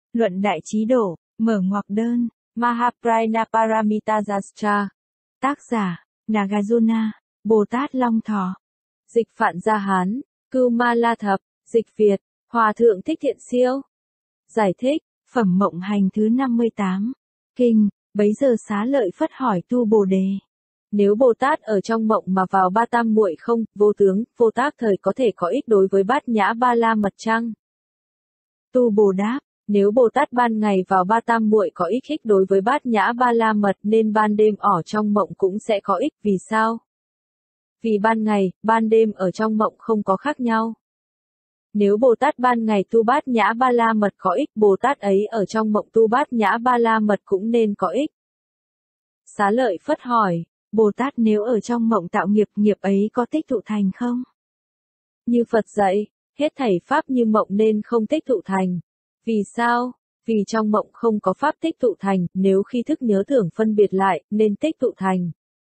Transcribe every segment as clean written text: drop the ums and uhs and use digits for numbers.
Luận Đại Trí Độ, mở ngoặc đơn, Mahaprajnaparamita-sastra. Tác giả, Nagarjuna, Bồ Tát Long Thọ. Dịch Phạn Gia Hán, Cưu Ma La Thập, dịch Việt, Hòa Thượng Thích Thiện Siêu. Giải thích, Phẩm Mộng Hành thứ 58. Kinh, bấy giờ Xá Lợi Phất hỏi Tu Bồ Đề. Nếu Bồ Tát ở trong mộng mà vào ba tam muội không, vô tướng, vô tác thời có thể có ích đối với Bát Nhã Ba La Mật chăng? Tu Bồ đáp, nếu Bồ Tát ban ngày vào ba tam muội có ích đối với Bát Nhã Ba La Mật nên ban đêm ở trong mộng cũng sẽ có ích, vì sao? Vì ban ngày, ban đêm ở trong mộng không có khác nhau. Nếu Bồ Tát ban ngày tu Bát Nhã Ba La Mật có ích, Bồ Tát ấy ở trong mộng tu Bát Nhã Ba La Mật cũng nên có ích. Xá Lợi Phất hỏi, Bồ Tát nếu ở trong mộng tạo nghiệp, nghiệp ấy có tích tụ thành không? Như Phật dạy, hết thảy pháp như mộng nên không tích tụ thành. Vì sao? Vì trong mộng không có pháp tích tụ thành, nếu khi thức nhớ tưởng phân biệt lại, nên tích tụ thành.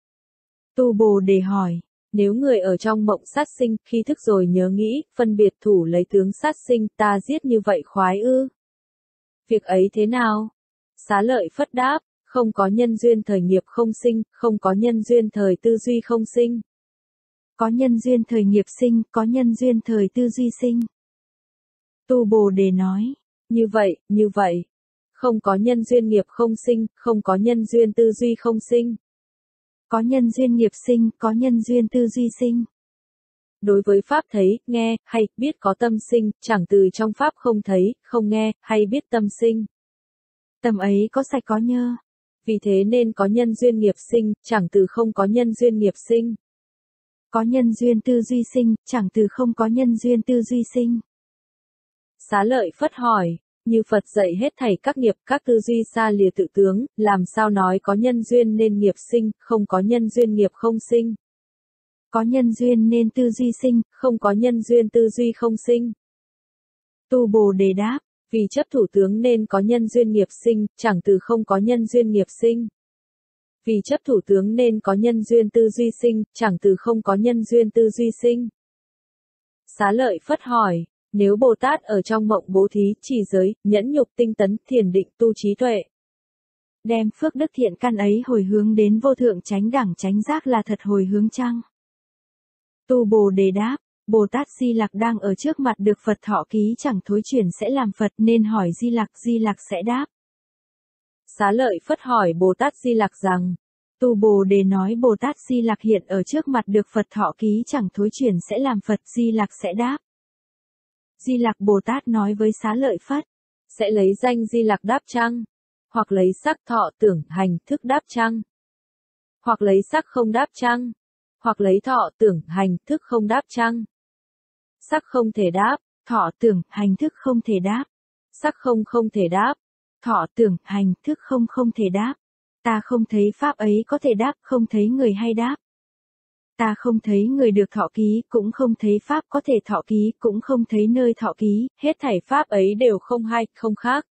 Tu Bồ Đề hỏi, nếu người ở trong mộng sát sinh, khi thức rồi nhớ nghĩ, phân biệt thủ lấy tướng sát sinh, ta giết như vậy khoái ư? Việc ấy thế nào? Xá Lợi Phất đáp, không có nhân duyên thời nghiệp không sinh, không có nhân duyên thời tư duy không sinh. Có nhân duyên thời nghiệp sinh, có nhân duyên thời tư duy sinh. Tu Bồ Đề nói, như vậy. Không có nhân duyên nghiệp không sinh, không có nhân duyên tư duy không sinh. Có nhân duyên nghiệp sinh, có nhân duyên tư duy sinh. Đối với pháp thấy, nghe, hay, biết có tâm sinh, chẳng từ trong pháp không thấy, không nghe, hay biết tâm sinh. Tâm ấy có sạch có nhơ. Vì thế nên có nhân duyên nghiệp sinh, chẳng từ không có nhân duyên nghiệp sinh. Có nhân duyên tư duy sinh, chẳng từ không có nhân duyên tư duy sinh. Xá Lợi Phất hỏi, như Phật dạy hết thảy các nghiệp, các tư duy xa lìa tự tướng, làm sao nói có nhân duyên nên nghiệp sinh, không có nhân duyên nghiệp không sinh? Có nhân duyên nên tư duy sinh, không có nhân duyên tư duy không sinh. Tu Bồ Đề đáp, vì chấp thủ tướng nên có nhân duyên nghiệp sinh, chẳng từ không có nhân duyên nghiệp sinh. Vì chấp thủ tướng nên có nhân duyên tư duy sinh, chẳng từ không có nhân duyên tư duy sinh. Xá Lợi Phất hỏi, nếu Bồ Tát ở trong mộng bố thí, trì giới, nhẫn nhục tinh tấn, thiền định, tu trí tuệ, đem phước đức thiện căn ấy hồi hướng đến vô thượng chánh đẳng chánh giác là thật hồi hướng chăng? Tu Bồ Đề đáp, Bồ Tát Di Lặc đang ở trước mặt được Phật thọ ký chẳng thối chuyển sẽ làm Phật nên hỏi Di Lặc sẽ đáp. Xá Lợi Phất hỏi Bồ Tát Di Lặc rằng, Tu Bồ Đề nói Bồ Tát Di Lặc hiện ở trước mặt được Phật thọ ký chẳng thối chuyển sẽ làm Phật, Di Lặc sẽ đáp. Di Lặc Bồ Tát nói với Xá Lợi Phất, sẽ lấy danh Di Lặc đáp chăng? Hoặc lấy sắc thọ tưởng hành thức đáp chăng? Hoặc lấy sắc không đáp chăng? Hoặc lấy thọ tưởng hành thức không đáp chăng? Sắc không thể đáp, thọ tưởng hành thức không thể đáp. Sắc không thể đáp, thọ tưởng hành thức không thể đáp. Ta không thấy pháp ấy có thể đáp, không thấy người hay đáp. Ta không thấy người được thọ ký, cũng không thấy pháp có thể thọ ký, cũng không thấy nơi thọ ký, hết thảy pháp ấy đều không hay, không khác.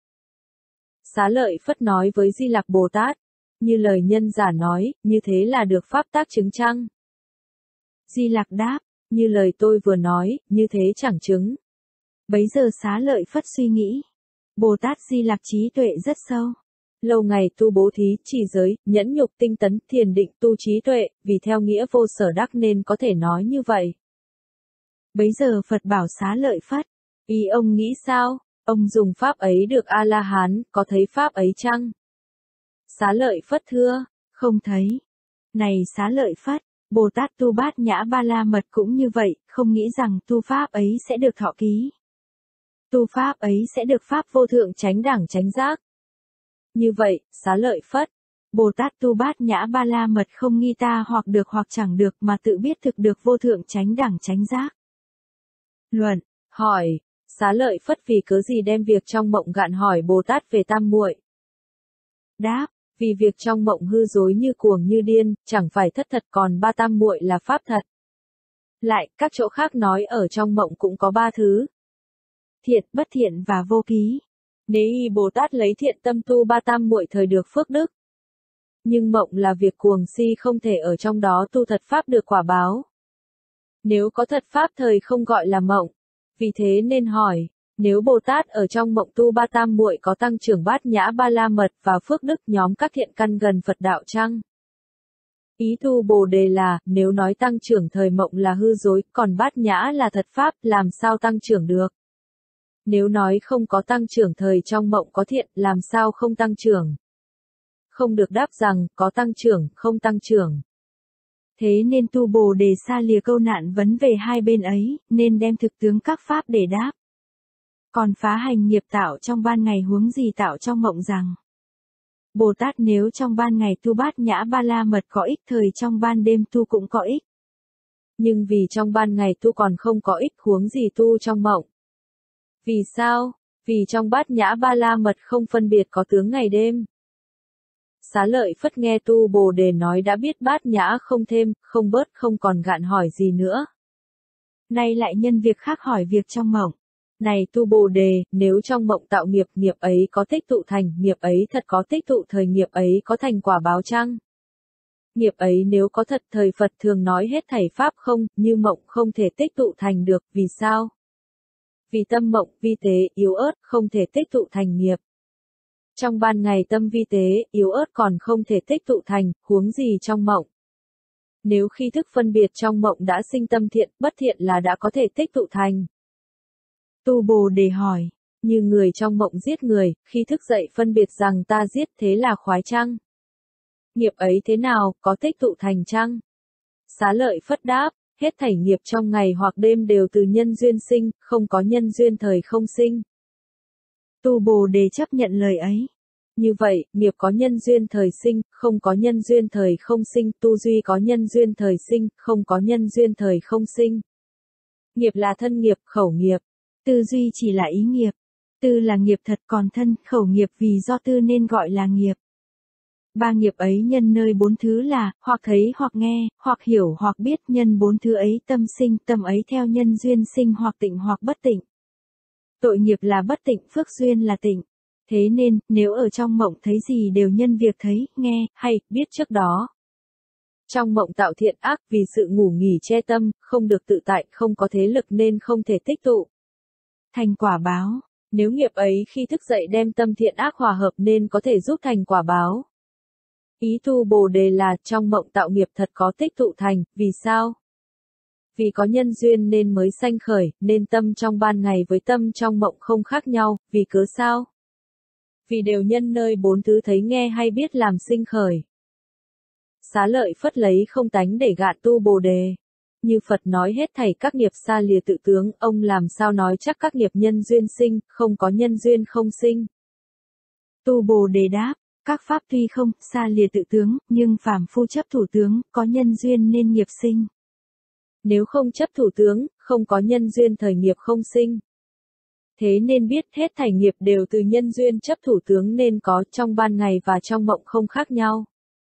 Xá Lợi Phất nói với Di Lặc Bồ Tát, như lời nhân giả nói, như thế là được pháp tác chứng chăng? Di Lặc đáp, như lời tôi vừa nói, như thế chẳng chứng. Bấy giờ Xá Lợi Phất suy nghĩ, Bồ Tát Di Lặc trí tuệ rất sâu. Lâu ngày tu bố thí, trì giới, nhẫn nhục tinh tấn, thiền định, tu trí tuệ, vì theo nghĩa vô sở đắc nên có thể nói như vậy. Bấy giờ Phật bảo Xá Lợi Phất, ý ông nghĩ sao? Ông dùng pháp ấy được A-la-hán, có thấy pháp ấy chăng? Xá Lợi Phất thưa, không thấy. Này Xá Lợi Phất, Bồ Tát tu Bát Nhã Ba La Mật cũng như vậy, không nghĩ rằng tu pháp ấy sẽ được thọ ký. Tu pháp ấy sẽ được pháp vô thượng chánh đẳng chánh giác. Như vậy, Xá Lợi Phất, Bồ Tát tu Bát Nhã Ba La Mật không nghi ta hoặc được hoặc chẳng được mà tự biết thực được vô thượng chánh đẳng chánh giác. Luận, hỏi, Xá Lợi Phất vì cớ gì đem việc trong mộng gạn hỏi Bồ Tát về tam muội? Đáp, vì việc trong mộng hư dối như cuồng như điên, chẳng phải thất thật còn ba tam muội là pháp thật. Lại, các chỗ khác nói ở trong mộng cũng có ba thứ. Thiện, bất thiện và vô ký. Nếu y Bồ Tát lấy thiện tâm tu ba tam muội thời được phước đức. Nhưng mộng là việc cuồng si không thể ở trong đó tu thật pháp được quả báo. Nếu có thật pháp thời không gọi là mộng. Vì thế nên hỏi, Nếu Bồ Tát ở trong mộng tu ba tam muội có tăng trưởng bát nhã ba la mật và phước đức nhóm các thiện căn gần Phật đạo chăng? Ý tu Bồ đề là, nếu nói tăng trưởng thời mộng là hư dối, còn bát nhã là thật pháp, làm sao tăng trưởng được? Nếu nói không có tăng trưởng thời trong mộng có thiện, làm sao không tăng trưởng? Không được đáp rằng, có tăng trưởng, không tăng trưởng. Thế nên tu Bồ đề xa lìa câu nạn vấn về hai bên ấy, nên đem thực tướng các pháp để đáp. Còn phá hành nghiệp tạo trong ban ngày huống gì tạo trong mộng rằng. Bồ Tát nếu trong ban ngày tu bát nhã ba la mật có ích, thời trong ban đêm tu cũng có ích. Nhưng vì trong ban ngày tu còn không có ích, huống gì tu trong mộng. Vì sao? Vì trong bát nhã ba la mật không phân biệt có tướng ngày đêm. Xá Lợi Phất nghe tu Bồ đề nói đã biết bát nhã không thêm, không bớt, không còn gạn hỏi gì nữa. Nay lại nhân việc khác hỏi việc trong mộng. Này tu Bồ đề, nếu trong mộng tạo nghiệp, nghiệp ấy có tích tụ thành, nghiệp ấy thật có tích tụ thời, nghiệp ấy có thành quả báo chăng? Nghiệp ấy nếu có thật, thời Phật thường nói hết thảy pháp không, như mộng không thể tích tụ thành được, vì sao? Vì tâm mộng vi tế, yếu ớt, không thể tích tụ thành nghiệp. Trong ban ngày tâm vi tế, yếu ớt còn không thể tích tụ thành, huống gì trong mộng. Nếu khi thức phân biệt trong mộng đã sinh tâm thiện, bất thiện là đã có thể tích tụ thành. Tu Bồ đề hỏi, như người trong mộng giết người, khi thức dậy phân biệt rằng ta giết, thế là khoái chăng? Nghiệp ấy thế nào, có tích tụ thành chăng? Xá Lợi Phất đáp, hết thảy nghiệp trong ngày hoặc đêm đều từ nhân duyên sinh, không có nhân duyên thời không sinh. Tu Bồ đề chấp nhận lời ấy. Như vậy, nghiệp có nhân duyên thời sinh, không có nhân duyên thời không sinh, tu duy có nhân duyên thời sinh, không có nhân duyên thời không sinh. Nghiệp là thân nghiệp, khẩu nghiệp. Tư duy chỉ là ý nghiệp. Tư là nghiệp thật, còn thân, khẩu nghiệp vì do tư nên gọi là nghiệp. Ba nghiệp ấy nhân nơi bốn thứ là, hoặc thấy hoặc nghe, hoặc hiểu hoặc biết, nhân bốn thứ ấy tâm sinh, tâm ấy theo nhân duyên sinh hoặc tịnh hoặc bất tịnh. Tội nghiệp là bất tịnh, phước duyên là tịnh. Thế nên, nếu ở trong mộng thấy gì đều nhân việc thấy, nghe, hay, biết trước đó. Trong mộng tạo thiện ác vì sự ngủ nghỉ che tâm, không được tự tại, không có thế lực nên không thể tích tụ thành quả báo. Nếu nghiệp ấy khi thức dậy đem tâm thiện ác hòa hợp nên có thể giúp thành quả báo. Ý tu Bồ đề là trong mộng tạo nghiệp thật có tích tụ thành, vì sao? Vì có nhân duyên nên mới sanh khởi, nên tâm trong ban ngày với tâm trong mộng không khác nhau, vì cớ sao? Vì đều nhân nơi bốn thứ thấy nghe hay biết làm sinh khởi. Xá Lợi Phất lấy không tánh để gạn tu Bồ đề. Như Phật nói hết thảy các nghiệp xa lìa tự tướng, ông làm sao nói chắc các nghiệp nhân duyên sinh, không có nhân duyên không sinh. Tu Bồ đề đáp, các pháp tuy không xa lìa tự tướng, nhưng phàm phu chấp thủ tướng, có nhân duyên nên nghiệp sinh. Nếu không chấp thủ tướng, không có nhân duyên thời nghiệp không sinh. Thế nên biết hết thảy nghiệp đều từ nhân duyên chấp thủ tướng nên có trong ban ngày và trong mộng không khác nhau.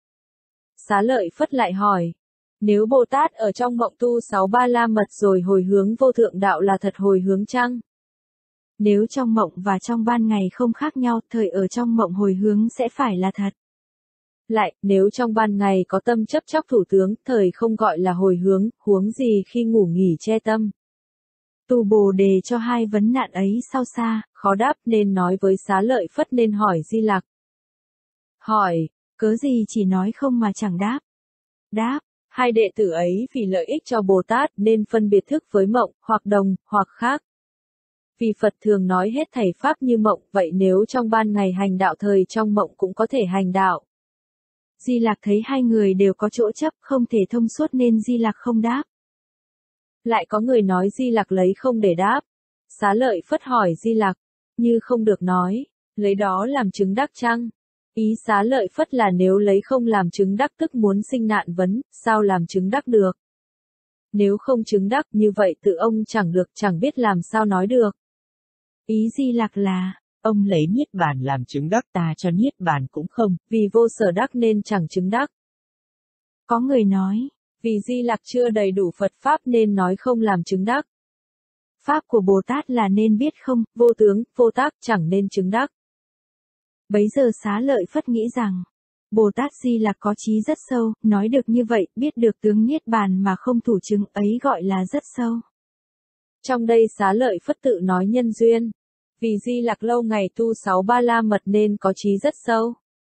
Xá Lợi Phất lại hỏi, nếu Bồ Tát ở trong mộng tu 6 ba la mật rồi hồi hướng vô thượng đạo là thật hồi hướng chăng? Nếu trong mộng và trong ban ngày không khác nhau, thời ở trong mộng hồi hướng sẽ phải là thật. Lại, nếu trong ban ngày có tâm chấp chóc thủ tướng, thời không gọi là hồi hướng, huống gì khi ngủ nghỉ che tâm. Tu Bồ đề cho hai vấn nạn ấy sao xa, khó đáp nên nói với Xá Lợi Phất nên hỏi Di Lặc. Hỏi, cớ gì chỉ nói không mà chẳng đáp? Đáp, hai đệ tử ấy vì lợi ích cho Bồ Tát nên phân biệt thức với mộng, hoặc đồng, hoặc khác. Vì Phật thường nói hết thảy pháp như mộng, vậy nếu trong ban ngày hành đạo thời trong mộng cũng có thể hành đạo. Di Lặc thấy hai người đều có chỗ chấp, không thể thông suốt nên Di Lặc không đáp. Lại có người nói Di Lặc lấy không để đáp. Xá Lợi Phất hỏi Di Lặc, như không được nói, lấy đó làm chứng đắc chăng? Ý Xá Lợi Phất là nếu lấy không làm chứng đắc tức muốn sinh nạn vấn, sao làm chứng đắc được? Nếu không chứng đắc như vậy tự ông chẳng được, chẳng biết làm sao nói được. Ý Di Lặc là, ông lấy niết bàn làm chứng đắc, ta cho niết bàn cũng không, vì vô sở đắc nên chẳng chứng đắc. Có người nói, vì Di Lặc chưa đầy đủ Phật Pháp nên nói không làm chứng đắc. Pháp của Bồ Tát là nên biết không, vô tướng, vô tác, chẳng nên chứng đắc. Bấy giờ Xá Lợi Phất nghĩ rằng, Bồ Tát Di Lặc có trí rất sâu, nói được như vậy, biết được tướng niết bàn mà không thủ chứng ấy gọi là rất sâu. Trong đây Xá Lợi Phất tự nói nhân duyên. Vì Di Lặc lâu ngày tu 6 ba la mật nên có trí rất sâu.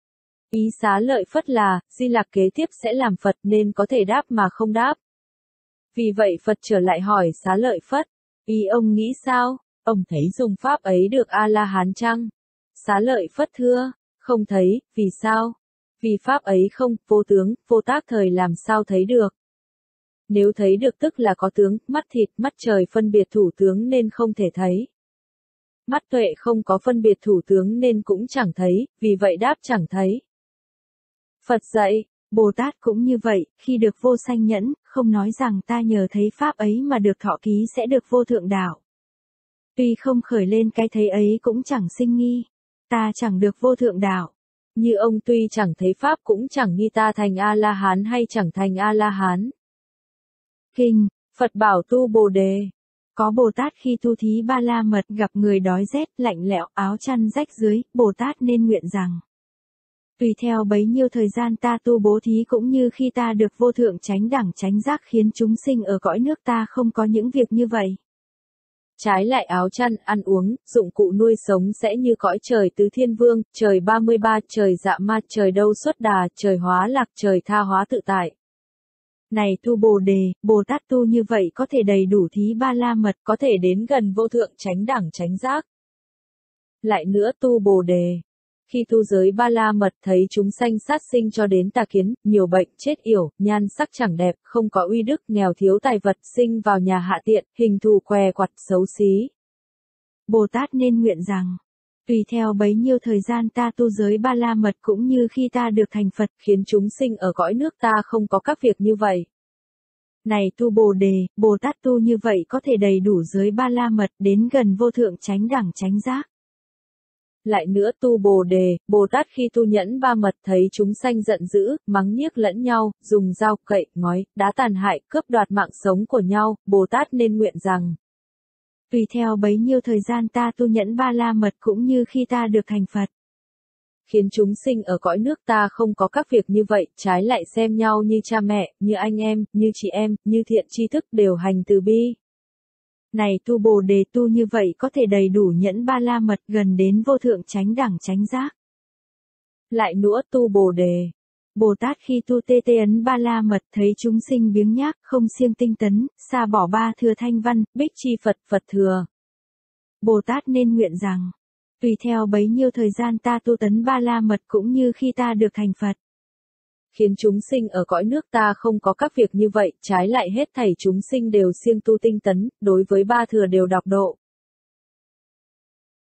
Ý Xá Lợi Phất là, Di Lặc kế tiếp sẽ làm Phật nên có thể đáp mà không đáp. Vì vậy Phật trở lại hỏi Xá Lợi Phất, ý ông nghĩ sao? Ông thấy dùng pháp ấy được A-la-hán chăng? Xá Lợi Phất thưa, không thấy, vì sao? Vì pháp ấy không, vô tướng, vô tác thời làm sao thấy được? Nếu thấy được tức là có tướng, mắt thịt, mắt trời phân biệt thủ tướng nên không thể thấy. Mắt tuệ không có phân biệt thủ tướng nên cũng chẳng thấy, vì vậy đáp chẳng thấy. Phật dạy, Bồ Tát cũng như vậy, khi được vô sanh nhẫn, không nói rằng ta nhờ thấy pháp ấy mà được thọ ký sẽ được vô thượng đạo. Tuy không khởi lên cái thấy ấy cũng chẳng sinh nghi, ta chẳng được vô thượng đạo. Như ông tuy chẳng thấy pháp cũng chẳng nghi ta thành A-la-hán hay chẳng thành A-la-hán. Kinh, Phật bảo tu Bồ Đề. Có Bồ Tát khi tu thí ba la mật gặp người đói rét, lạnh lẽo, áo chăn rách dưới, Bồ Tát nên nguyện rằng. Tùy theo bấy nhiêu thời gian ta tu bố thí cũng như khi ta được vô thượng chánh đẳng chánh giác khiến chúng sinh ở cõi nước ta không có những việc như vậy. Trái lại áo chăn, ăn uống, dụng cụ nuôi sống sẽ như cõi trời tứ thiên vương, trời 33, trời dạ ma, trời đâu xuất đà, trời hóa lạc, trời tha hóa tự tại. Này tu Bồ Đề, Bồ Tát tu như vậy có thể đầy đủ thí ba la mật, có thể đến gần vô thượng chánh đẳng chánh giác. Lại nữa tu Bồ Đề. Khi tu giới ba la mật thấy chúng sanh sát sinh cho đến tà kiến, nhiều bệnh, chết yểu, nhan sắc chẳng đẹp, không có uy đức, nghèo thiếu tài vật, sinh vào nhà hạ tiện, hình thù què quặt, xấu xí. Bồ Tát nên nguyện rằng, tùy theo bấy nhiêu thời gian ta tu giới ba la mật cũng như khi ta được thành Phật, khiến chúng sinh ở cõi nước ta không có các việc như vậy. Này tu Bồ Đề, Bồ Tát tu như vậy có thể đầy đủ giới ba la mật đến gần vô thượng chánh đẳng chánh giác. Lại nữa tu Bồ Đề, Bồ Tát khi tu nhẫn ba mật thấy chúng sanh giận dữ, mắng nhiếc lẫn nhau, dùng dao, cậy, ngói, đá tàn hại, cướp đoạt mạng sống của nhau, Bồ Tát nên nguyện rằng. Tùy theo bấy nhiêu thời gian ta tu nhẫn ba la mật cũng như khi ta được thành Phật. Khiến chúng sinh ở cõi nước ta không có các việc như vậy, trái lại xem nhau như cha mẹ, như anh em, như chị em, như thiện tri thức đều hành từ bi. Này tu Bồ Đề tu như vậy có thể đầy đủ nhẫn ba la mật gần đến vô thượng chánh đẳng chánh giác. Lại nữa tu Bồ Đề. Bồ Tát khi tu tê tê ấn ba la mật thấy chúng sinh biếng nhác, không siêng tinh tấn, xa bỏ ba thừa thanh văn, bích chi Phật, Phật thừa. Bồ Tát nên nguyện rằng, tùy theo bấy nhiêu thời gian ta tu tấn ba la mật cũng như khi ta được thành Phật. Khiến chúng sinh ở cõi nước ta không có các việc như vậy, trái lại hết thảy chúng sinh đều siêng tu tinh tấn, đối với ba thừa đều đọc độ.